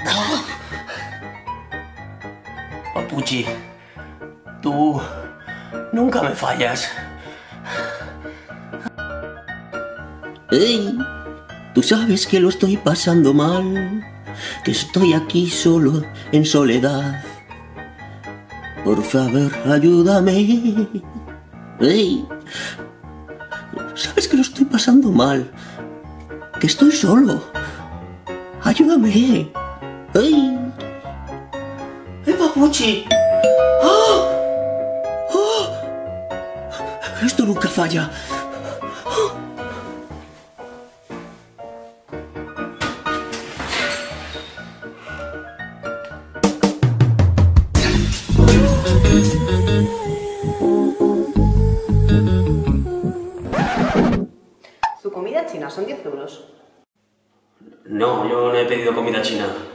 Papuchi, tú nunca me fallas. ¡Ey! Tú sabes que lo estoy pasando mal, que estoy aquí solo en soledad. Por favor, ayúdame. ¡Ey! Sabes que lo estoy pasando mal, que estoy solo. Ayúdame. ¡Ey! Papuchi! ¡Oh! ¡Oh! Esto nunca falla. Su comida china son 10 euros. No, yo no he pedido comida china.